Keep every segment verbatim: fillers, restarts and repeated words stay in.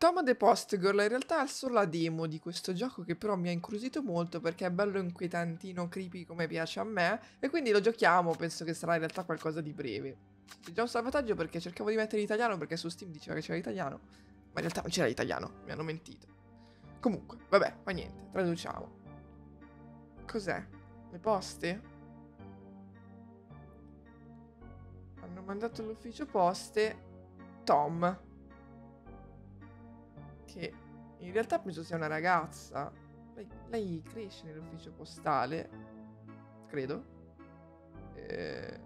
Tom the Post Girl in realtà è solo la demo di questo gioco che però mi ha incuriosito molto perché è bello inquietantino, creepy come piace a me e quindi lo giochiamo, penso che sarà in realtà qualcosa di breve. C'è già un salvataggio perché cercavo di mettere l'italiano perché su Steam diceva che c'era l'italiano, ma in realtà non c'era l'italiano, mi hanno mentito. Comunque, vabbè, fa niente, traduciamo. Cos'è? Le poste? Hanno mandato all'ufficio poste Tom. Che in realtà penso sia una ragazza. Lei, lei cresce nell'ufficio postale. Credo. Eh,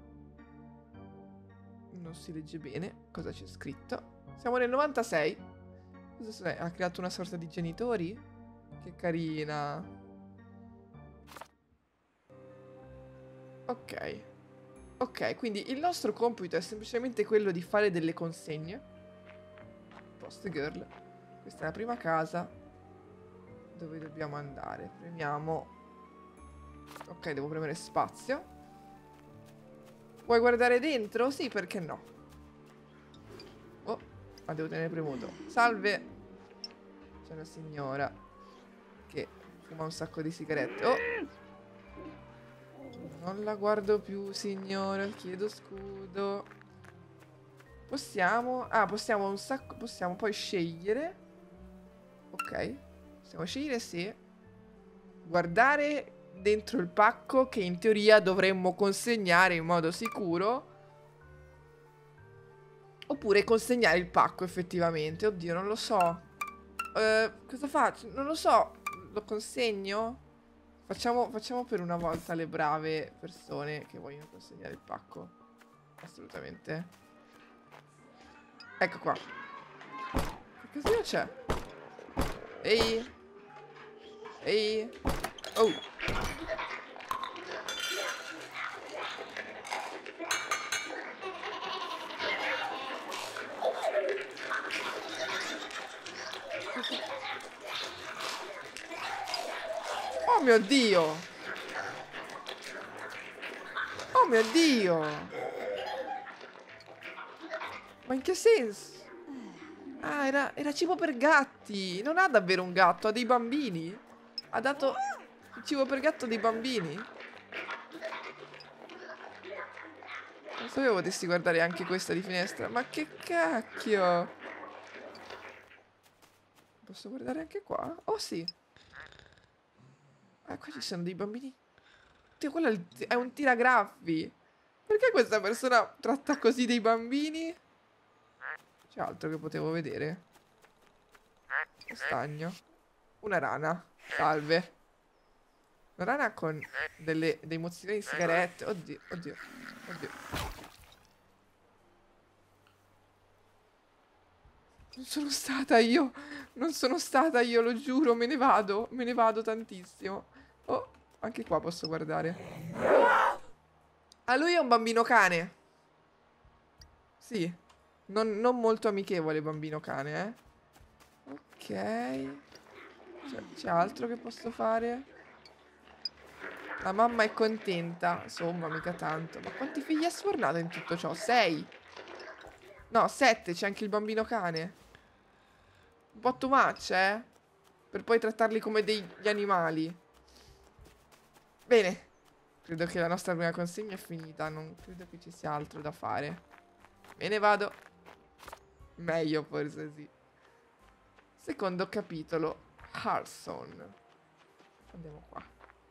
non si legge bene cosa c'è scritto. Siamo nel novantasei. Cosa sarà? Ha creato una sorta di genitori? Che carina. Ok. Ok, quindi il nostro compito è semplicemente quello di fare delle consegne. Post girl. Questa è la prima casa. Dove dobbiamo andare? Premiamo. Ok, devo premere spazio. Vuoi guardare dentro? Sì, perché no? Oh, ma devo tenere premuto. Salve. C'è una signora che fuma un sacco di sigarette. Oh! Non la guardo più, signora. Chiedo scudo. Possiamo... Ah, possiamo un sacco... Possiamo poi scegliere. Ok. Possiamo scegliere se guardare dentro il pacco che in teoria dovremmo consegnare in modo sicuro. Oppure consegnare il pacco effettivamente. Oddio, non lo so. Eh, cosa faccio? Non lo so. Lo consegno? Facciamo, facciamo per una volta le brave persone che vogliono consegnare il pacco. Assolutamente. Ecco qua. Che cosa c'è? Ehi. Ehi. Oh. Oh mio Dio. Oh mio Dio. Ma in che senso? Ah, era, era cibo per gatti. Non ha davvero un gatto, ha dei bambini. Ha dato il cibo per gatto a dei bambini. Non sapevo potessi guardare anche questa di finestra. Ma che cacchio. Posso guardare anche qua? Oh sì. Ah, qua ci sono dei bambini. Dio, quello è, il, è un tiragraffi. Perché questa persona tratta così dei bambini? C'è altro che potevo vedere? Un stagno. Una rana. Salve. Una rana con delle, dei mozziconi di sigarette. Oddio, oddio, oddio. Non sono stata io. Non sono stata io, lo giuro. Me ne vado. Me ne vado tantissimo. Oh, anche qua posso guardare. Ah, lui è un bambino cane. Sì. Non, non molto amichevole bambino cane, eh. Ok. C'è altro che posso fare? La mamma è contenta. Insomma, mica tanto. Ma quanti figli ha sfornato in tutto ciò? Sei. No, sette. C'è anche il bambino cane. Un po' too much, eh? Per poi trattarli come degli animali. Bene. Credo che la nostra prima consegna è finita. Non credo che ci sia altro da fare. Me ne vado. Meglio forse, sì. Secondo capitolo. Harson. Andiamo qua.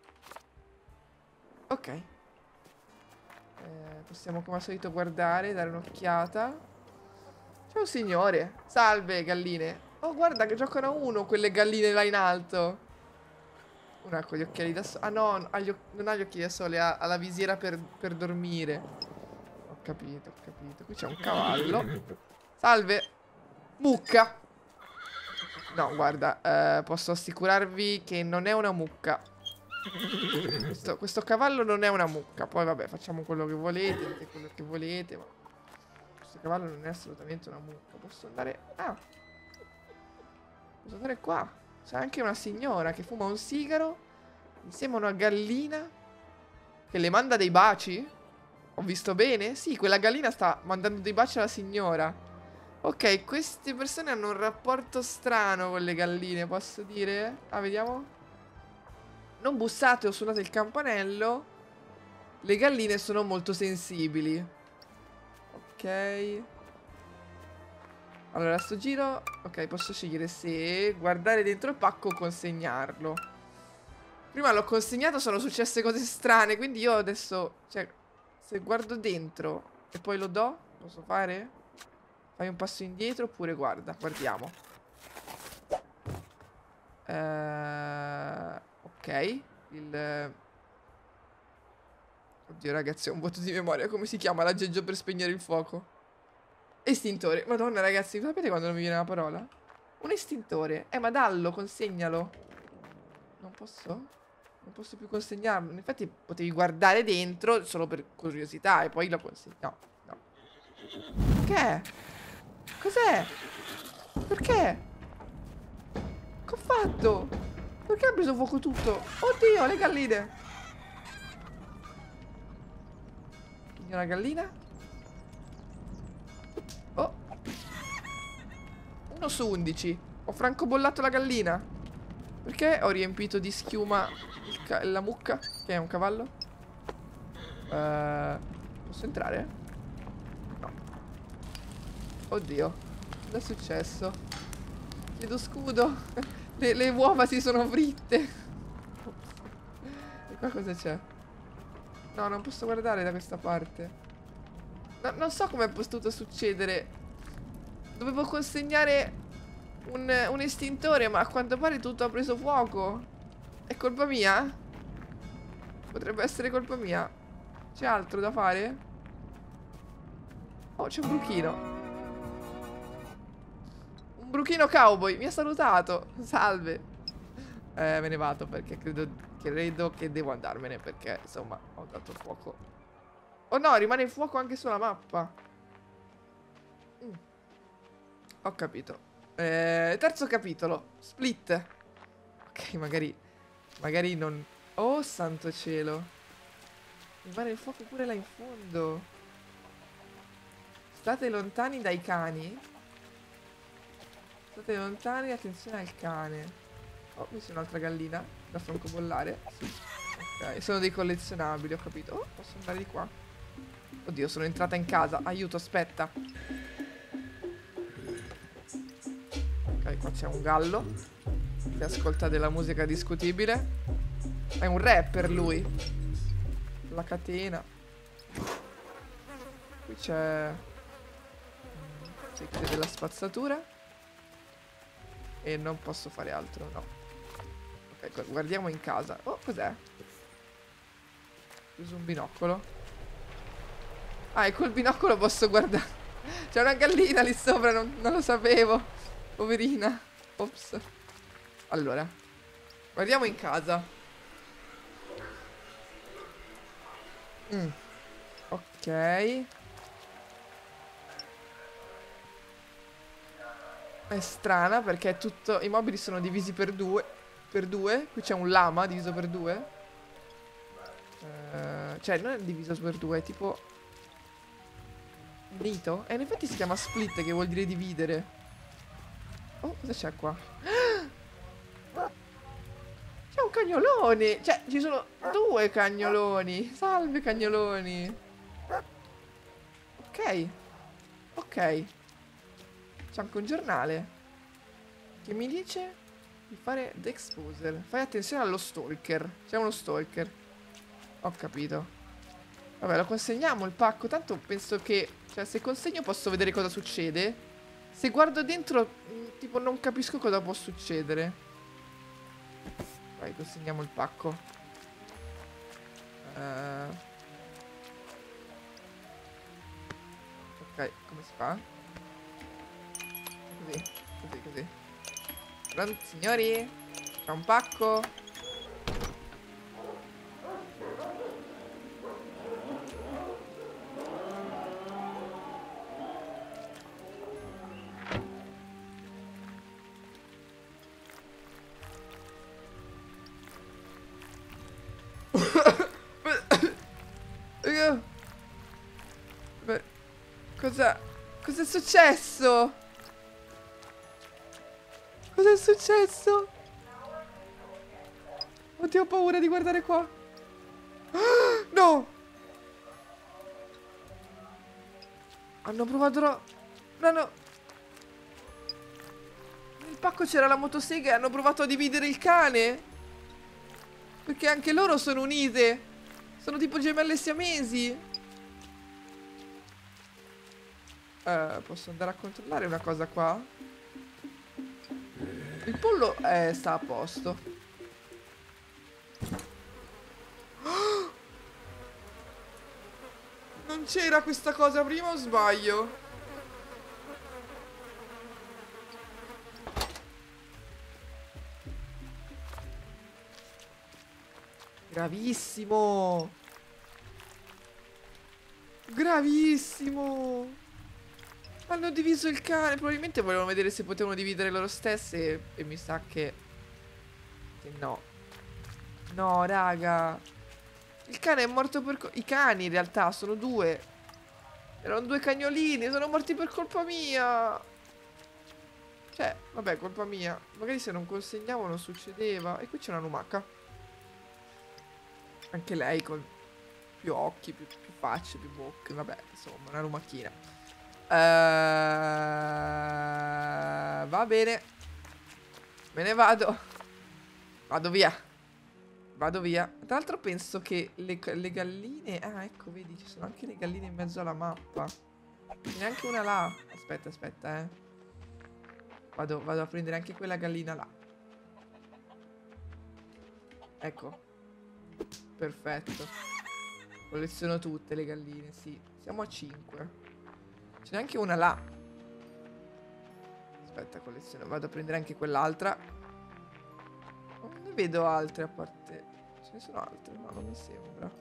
Ok. Eh, possiamo come al solito guardare, dare un'occhiata. C'è un signore. Salve, galline. Oh, guarda che giocano a uno quelle galline là in alto. Una con gli occhiali da sole. Ah no, ha gli non ha gli occhiali da sole, ha, ha la visiera per, per dormire. Ho capito, ho capito. Qui c'è un cavallo. Salve. Mucca. No, guarda, eh, posso assicurarvi che non è una mucca. Questo, questo cavallo non è una mucca. Poi vabbè, facciamo quello che volete, dite quello che volete, ma questo cavallo non è assolutamente una mucca. Posso andare... Ah, posso andare qua. C'è anche una signora che fuma un sigaro insieme a una gallina che le manda dei baci. Ho visto bene? Sì, quella gallina sta mandando dei baci alla signora. Ok, queste persone hanno un rapporto strano con le galline, posso dire? Ah, vediamo. Non bussate o suonate il campanello. Le galline sono molto sensibili. Ok. Allora, a sto giro. Ok, posso scegliere se guardare dentro il pacco o consegnarlo. Prima l'ho consegnato, sono successe cose strane. Quindi io adesso, cioè, se guardo dentro e poi lo do, posso fare? Fai un passo indietro oppure guarda, guardiamo. Eh, ok. Il... Oddio ragazzi, ho un vuoto di memoria. Come si chiama l'aggeggio per spegnere il fuoco? Estintore. Madonna ragazzi, sapete quando non mi viene la parola? Un estintore. Eh ma dallo, consegnalo. Non posso? Non posso più consegnarlo. Infatti potevi guardare dentro solo per curiosità e poi lo consegni. No, no. Che è? Cos'è? Perché? Che ho fatto? Perché ha preso fuoco tutto? Oddio, le galline. Signora gallina? Oh. uno su undici. Ho francobollato la gallina. Perché ho riempito di schiuma la mucca? Che è un cavallo? Uh, posso entrare? No. Oddio. Cosa è successo? Chiedo scudo. le, le uova si sono fritte. E qua cosa c'è? No, non posso guardare da questa parte. No, non so come è potuto succedere. Dovevo consegnare un, un estintore, ma a quanto pare tutto ha preso fuoco. È colpa mia? Potrebbe essere colpa mia. C'è altro da fare? Oh, c'è un bruchino. Un bruchino cowboy. Mi ha salutato. Salve. Eh, me ne vado perché credo, credo che devo andarmene perché, insomma, ho dato fuoco. Oh no, rimane in fuoco anche sulla mappa. Mm. Ho capito. Eh, terzo capitolo. Split. Ok, magari... Magari non... Oh, santo cielo. Rimane il fuoco pure là in fondo. State lontani dai cani. State lontani, attenzione al cane. Oh, qui c'è un'altra gallina da francobollare. Sì. Ok, sono dei collezionabili, ho capito. Oh, posso andare di qua. Oddio, sono entrata in casa. Aiuto, aspetta. Ok, qua c'è un gallo che ascolta della musica discutibile. È un rapper lui. La catena. Qui c'è... C'è della spazzatura. E non posso fare altro, no. Ok, guardiamo in casa. Oh, cos'è? Ho preso un binocolo. Ah, e col binocolo posso guardare. C'è una gallina lì sopra, non, non lo sapevo. Poverina. Ops. Allora, guardiamo in casa. Mm. Ok. È strana perché tutto... I mobili sono divisi per due. Per due. Qui c'è un lama diviso per due. Uh, cioè, non è diviso per due, è tipo... Unito? E in effetti si chiama split, che vuol dire dividere. Oh, cosa c'è qua? C'è un cagnolone! Cioè, ci sono due cagnoloni. Salve, cagnoloni. Ok. Ok. C'è anche un giornale che mi dice di fare The Exposer. Fai attenzione allo stalker. C'è uno stalker. Ho capito. Vabbè, lo consegniamo il pacco. Tanto penso che... Cioè, se consegno posso vedere cosa succede. Se guardo dentro, tipo, non capisco cosa può succedere. Vai, consegniamo il pacco. uh... Ok, come si fa? Così, così, così. Pronti, signori? C'è un pacco. Cos'è? Cos'è Cos'è successo? Cos'è successo? Oddio, ho paura di guardare qua. Ah, no! Hanno provato a... No, no. Nel pacco c'era la motosega e hanno provato a dividere il cane. Perché anche loro sono unite. Sono tipo gemelle siamesi. Uh, posso andare a controllare una cosa qua? Il pollo eh, sta a posto. Oh! Non c'era questa cosa prima o sbaglio? Gravissimo. Gravissimo. Hanno diviso il cane. Probabilmente volevano vedere se potevano dividere loro stesse. E, e mi sa che... Che no. No, raga. Il cane è morto per... I cani in realtà sono due. Erano due cagnolini. Sono morti per colpa mia. Cioè, vabbè, colpa mia. Magari se non consegnavo non succedeva. E qui c'è una lumaca. Anche lei con più occhi, più, più facce, più bocche. Vabbè, insomma, una lumachina. Uh, va bene. Me ne vado. Vado via. Vado via. Tra l'altro penso che le, le galline... Ah, ecco, vedi, ci sono anche le galline in mezzo alla mappa. Ce n'è anche una là. Aspetta, aspetta, eh. Vado, vado a prendere anche quella gallina là. Ecco. Perfetto. Colleziono tutte le galline, sì. Siamo a cinque. Ce n'è anche una là. Aspetta, colleziono. Vado a prendere anche quell'altra. Non ne vedo altre a parte. Ce ne sono altre? No, non mi sembra.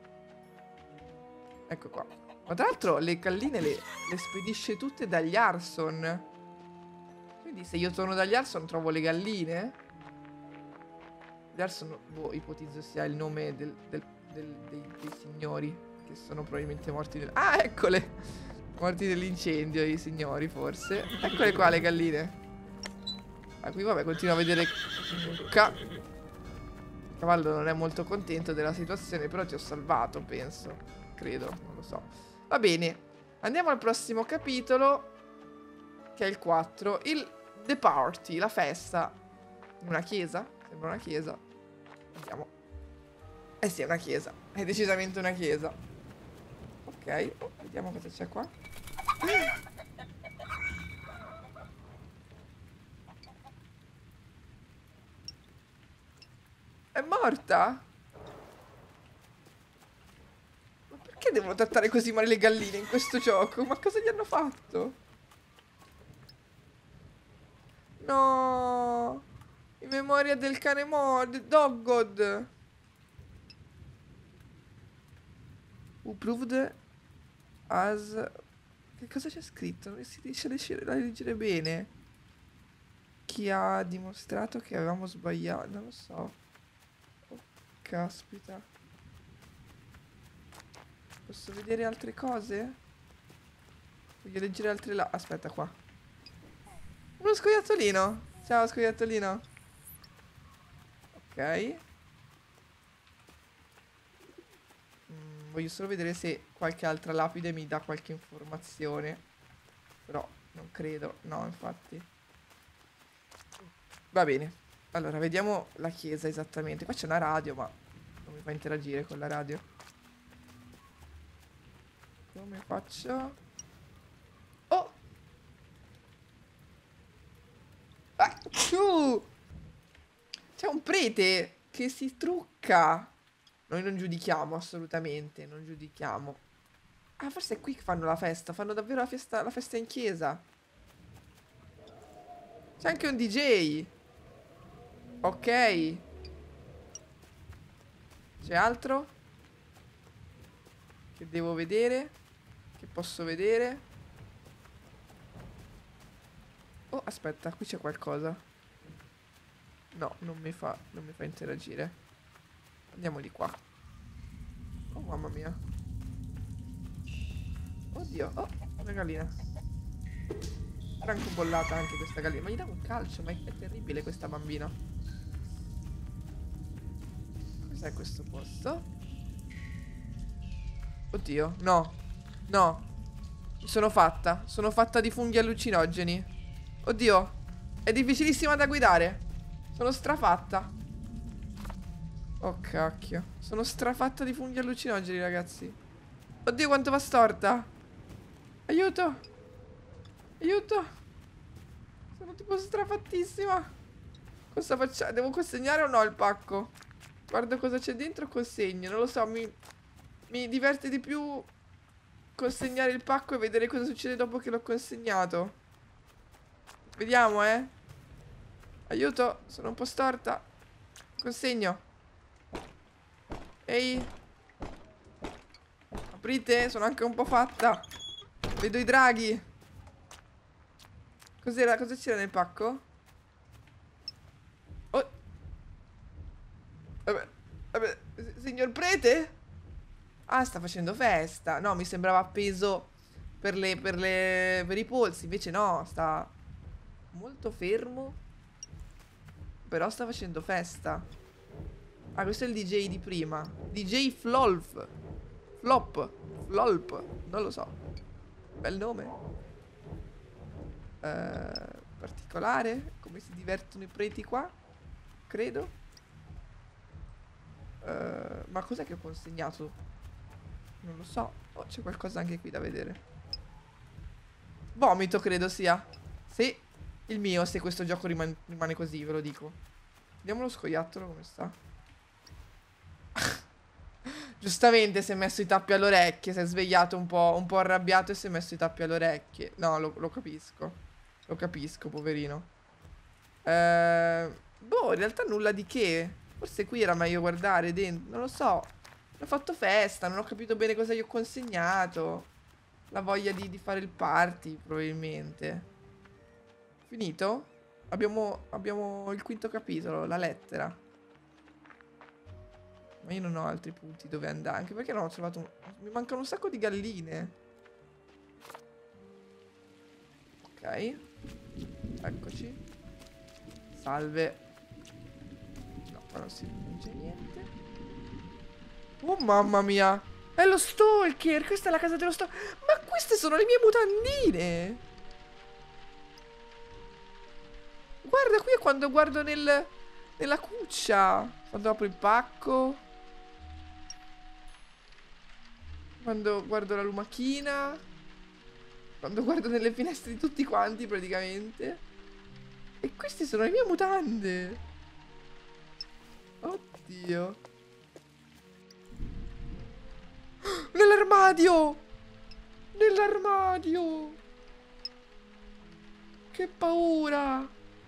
Ecco qua. Ma tra l'altro le galline le, le spedisce tutte dagli Arson. Quindi se io torno dagli Arson trovo le galline. Gli Arson, boh, ipotizzo sia il nome del, del, del, dei, dei signori che sono probabilmente morti nel... Ah, eccole! Morti nell'incendio i signori, forse. Eccole qua le galline. Ah, qui vabbè, continuo a vedere... Ca... Il cavallo non è molto contento della situazione, però ti ho salvato, penso. Credo, non lo so. Va bene. Andiamo al prossimo capitolo, che è il quattro. Il The Party, la festa. Una chiesa? Sembra una chiesa. Andiamo. Eh sì, è una chiesa. È decisamente una chiesa. Ok, oh, vediamo cosa c'è qua. È morta? Ma perché devono trattare così male le galline in questo gioco? Ma cosa gli hanno fatto? No! In memoria del cane morto, Dog God. Who proved as... Che cosa c'è scritto? Non si riesce a leggere, a leggere bene. Chi ha dimostrato che avevamo sbagliato? Non lo so. Oh, caspita. Posso vedere altre cose? Voglio leggere altre là. Aspetta qua. Uno scoiattolino. Ciao scoiattolino. Ok. Mm, voglio solo vedere se qualche altra lapide mi dà qualche informazione. Però non credo. No, infatti. Va bene. Allora, vediamo la chiesa esattamente. Qua c'è una radio, ma non mi fa interagire con la radio. Come faccio? Oh! Ah, c'è un prete che si trucca. Noi non giudichiamo assolutamente, non giudichiamo. Ah, forse è qui che fanno la festa. Fanno davvero la festa, la festa in chiesa. C'è anche un D J. Ok. C'è altro che devo vedere? Che posso vedere? Oh, aspetta, qui c'è qualcosa. No, non mi fa, non mi fa interagire. Andiamo di qua. Oh, mamma mia. Oddio, oh, una gallina. Francobollata anche questa gallina. Ma gli dà un calcio, ma è, è terribile questa bambina. Cos'è questo posto? Oddio, no. No. Mi sono fatta. Sono fatta di funghi allucinogeni. Oddio. È difficilissima da guidare. Sono strafatta. Oh cacchio. Sono strafatta di funghi allucinogeni, ragazzi. Oddio quanto va storta. Aiuto. Aiuto. Sono tipo strafattissima. Cosa faccio? Devo consegnare o no il pacco? Guardo cosa c'è dentro, consegno. Non lo so, mi, mi diverte di più consegnare il pacco e vedere cosa succede dopo che l'ho consegnato. Vediamo, eh. Aiuto, sono un po' storta. Consegno. Ehi. Aprite, sono anche un po' fatta. Vedo i draghi. Cos'era? Cosa c'era nel pacco? Oh. Vabbè, vabbè, signor prete? Ah, sta facendo festa. No, mi sembrava appeso per le, per le, per i polsi. Invece no, sta molto fermo. Però sta facendo festa. Ah, questo è il D J di prima. D J Flolf. Flop. Flolp. Non lo so. Bel nome. Uh, particolare. Come si divertono i preti qua? Credo. Uh, ma cos'è che ho consegnato? Non lo so. Oh, c'è qualcosa anche qui da vedere. Vomito credo sia. Sì. Il mio, se questo gioco rimane, rimane così, ve lo dico. Vediamo lo scoiattolo come sta. Giustamente si è messo i tappi alle orecchie. Si è svegliato un po', un po' arrabbiato e si è messo i tappi alle orecchie. No, lo, lo capisco. Lo capisco, poverino. Eh, boh, in realtà nulla di che. Forse qui era meglio guardare dentro. Non lo so. Ho fatto festa, non ho capito bene cosa gli ho consegnato. La voglia di, di fare il party, probabilmente. Finito? Abbiamo, abbiamo il quinto capitolo, la lettera. Ma io non ho altri punti dove andare. Anche perché non ho trovato un... Mi mancano un sacco di galline. Ok. Eccoci. Salve. No, qua non, si... non c'è niente. Oh mamma mia. È lo stalker. Questa è la casa dello stalker. Ma queste sono le mie mutandine. Guarda, qui è quando guardo nel, nella cuccia. Quando apro il pacco. Quando guardo la lumachina. Quando guardo nelle finestre di tutti quanti, praticamente. E queste sono le mie mutande. Oddio. Nell'armadio! Nell'armadio! Che paura!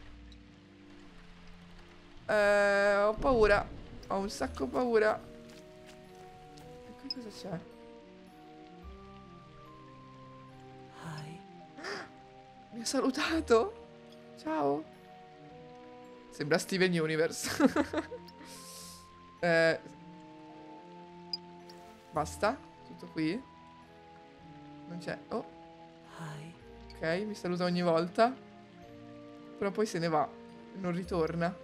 Eh, ho paura. Ho un sacco paura. E qui cosa c'è? Hi. Mi ha salutato? Ciao. Sembra Steven Universe. eh, basta? Tutto qui? Non c'è. Oh. Hi. Ok, mi saluta ogni volta. Però poi se ne va. Non ritorna.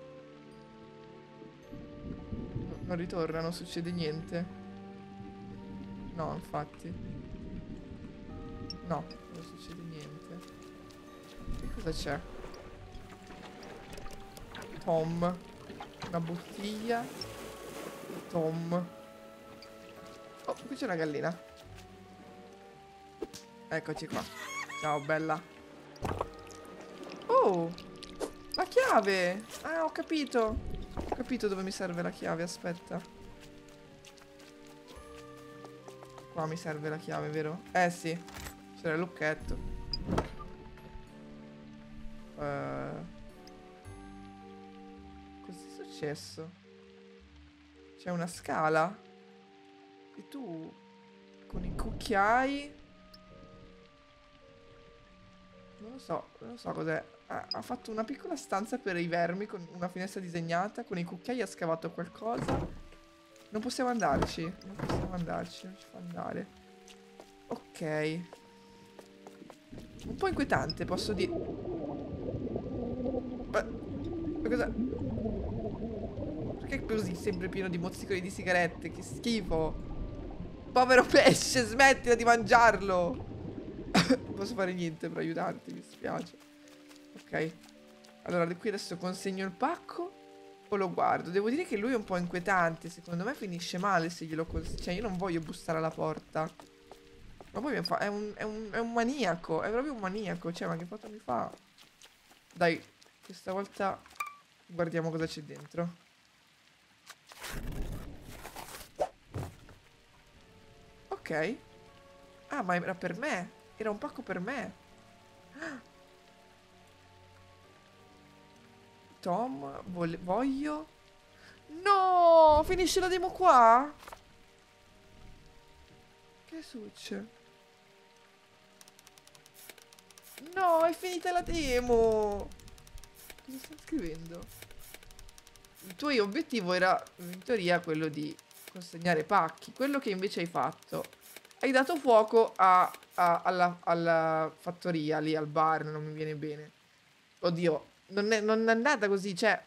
Non ritorna, non succede niente. No, infatti. No, non succede niente. Che cosa c'è? Tom. Una bottiglia. Tom. Oh, qui c'è una gallina. Eccoci qua. Ciao, bella. Oh, la chiave. Ah, ho capito. Ho capito dove mi serve la chiave, aspetta. Qua mi serve la chiave, vero? Eh sì, c'era il lucchetto. uh, Cos'è successo? C'è una scala. E tu con i cucchiai. Non lo so, non lo so cos'è. Ha, ha fatto una piccola stanza per i vermi con una finestra disegnata. Con i cucchiai ha scavato qualcosa. Non possiamo andarci. Non possiamo andarci, non ci fa andare. Ok. Un po' inquietante, posso dire. Ma, ma cosa? Perché è così sempre pieno di mozzicoli di sigarette? Che schifo. Povero pesce, smettila di mangiarlo. Non posso fare niente per aiutarti, mi spiace. Ok. Allora, di qui adesso consegno il pacco o lo guardo? Devo dire che lui è un po' inquietante. Secondo me finisce male se glielo consegno. Cioè, io non voglio bussare alla porta. Ma poi mi fa... È un, è, un, è un maniaco. È proprio un maniaco. Cioè, ma che foto mi fa? Dai, questa volta guardiamo cosa c'è dentro. Ok. Ah, ma era per me. Era un pacco per me. Tom, vole- voglio... No! Finisce la demo qua? Che succede? No, è finita la demo! Cosa sta scrivendo? Il tuo obiettivo era, in teoria, quello di consegnare pacchi. Quello che invece hai fatto... Hai dato fuoco a, a- alla, alla fattoria, lì al bar, non mi viene bene. Oddio, non è, non è andata così, cioè...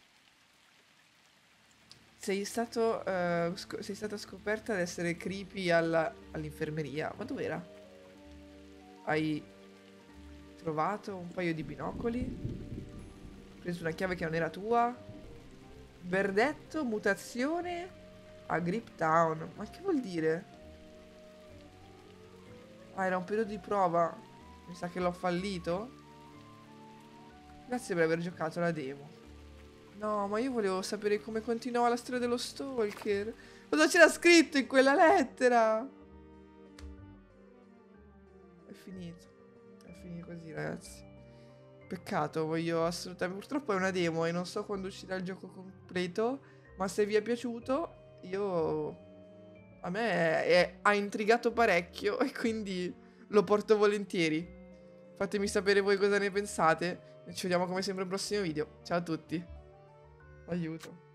Sei stato, eh, sco- sei stata scoperta ad essere creepy alla- all'infermeria. Ma dov'era? Hai trovato un paio di binocoli? Preso una chiave che non era tua? Verdetto, mutazione a Grip Town. Ma che vuol dire? Ah, era un periodo di prova. Mi sa che l'ho fallito. Grazie per aver giocato la demo. No, ma io volevo sapere come continuava la storia dello stalker. Cosa c'era scritto in quella lettera? È finito. È finito così, ragazzi. Peccato, voglio assolutamente... Purtroppo è una demo e non so quando uscirà il gioco completo. Ma se vi è piaciuto, io... A me è- è- ha intrigato parecchio e quindi lo porto volentieri. Fatemi sapere voi cosa ne pensate. E ci vediamo come sempre al prossimo video. Ciao a tutti. Aiuto.